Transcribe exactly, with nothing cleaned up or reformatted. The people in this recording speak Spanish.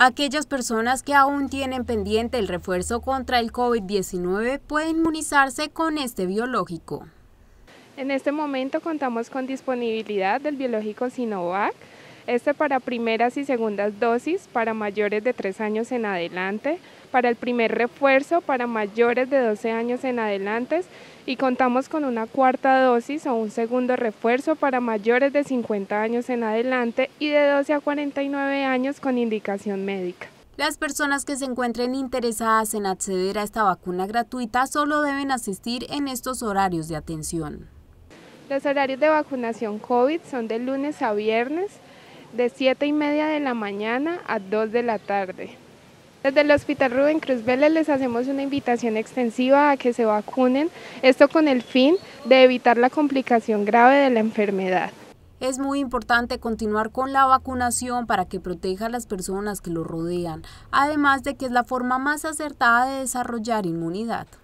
Aquellas personas que aún tienen pendiente el refuerzo contra el COVID diecinueve pueden inmunizarse con este biológico. En este momento contamos con disponibilidad del biológico Sinovac, este para primeras y segundas dosis para mayores de tres años en adelante, para el primer refuerzo para mayores de doce años en adelante y contamos con una cuarta dosis o un segundo refuerzo para mayores de cincuenta años en adelante y de doce a cuarenta y nueve años con indicación médica. Las personas que se encuentren interesadas en acceder a esta vacuna gratuita solo deben asistir en estos horarios de atención. Los horarios de vacunación COVID son de lunes a viernes, de siete y media de la mañana a dos de la tarde. Desde el Hospital Rubén Cruz Vélez les hacemos una invitación extensiva a que se vacunen, esto con el fin de evitar la complicación grave de la enfermedad. Es muy importante continuar con la vacunación para que proteja a las personas que lo rodean, además de que es la forma más acertada de desarrollar inmunidad.